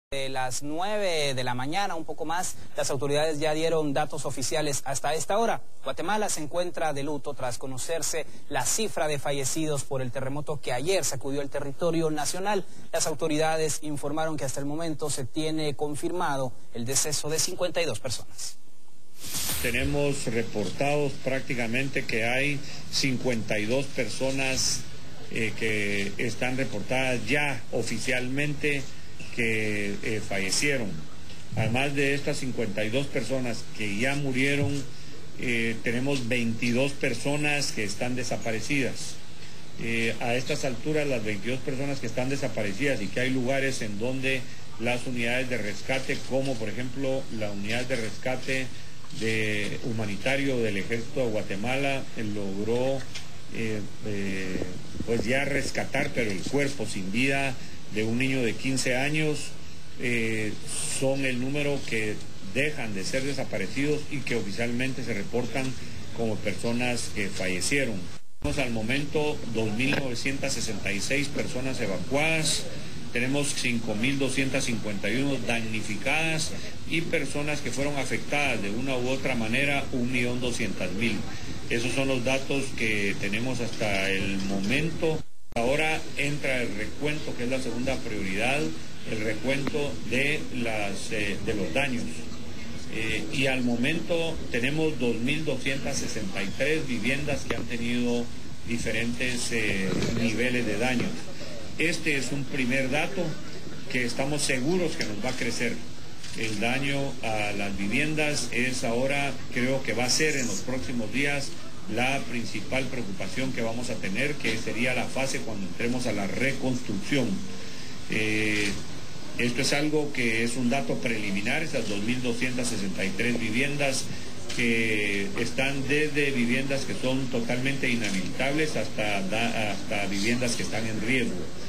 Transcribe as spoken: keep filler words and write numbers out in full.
De las nueve de la mañana, un poco más, las autoridades ya dieron datos oficiales hasta esta hora. Guatemala se encuentra de luto tras conocerse la cifra de fallecidos por el terremoto que ayer sacudió el territorio nacional. Las autoridades informaron que hasta el momento se tiene confirmado el deceso de cincuenta y dos personas. Tenemos reportados prácticamente que hay cincuenta y dos personas eh, que están reportadas ya oficialmente que eh, fallecieron. Además de estas cincuenta y dos personas que ya murieron, eh, tenemos veintidós personas que están desaparecidas. Eh, a estas alturas, las veintidós personas que están desaparecidas y que hay lugares en donde las unidades de rescate, como por ejemplo la unidad de rescate de humanitario del Ejército de Guatemala, eh, logró eh, eh, pues ya rescatar, pero el cuerpo sin vida de un niño de quince años, eh, son el número que dejan de ser desaparecidos y que oficialmente se reportan como personas que fallecieron. Tenemos al momento dos mil novecientas sesenta y seis personas evacuadas, tenemos cinco mil doscientas cincuenta y uno damnificadas y personas que fueron afectadas de una u otra manera, un millón doscientas mil. Esos son los datos que tenemos hasta el momento. Ahora entra el recuento, que es la segunda prioridad, el recuento de, las, eh, de los daños. Eh, y al momento tenemos dos mil doscientas sesenta y tres viviendas que han tenido diferentes eh, niveles de daños. Este es un primer dato que estamos seguros que nos va a crecer. El daño a las viviendas es ahora, creo que va a ser en los próximos días, la principal preocupación que vamos a tener, que sería la fase cuando entremos a la reconstrucción. Eh, esto es algo que es un dato preliminar, esas dos mil doscientas sesenta y tres viviendas que están desde viviendas que son totalmente inhabitables hasta, hasta viviendas que están en riesgo.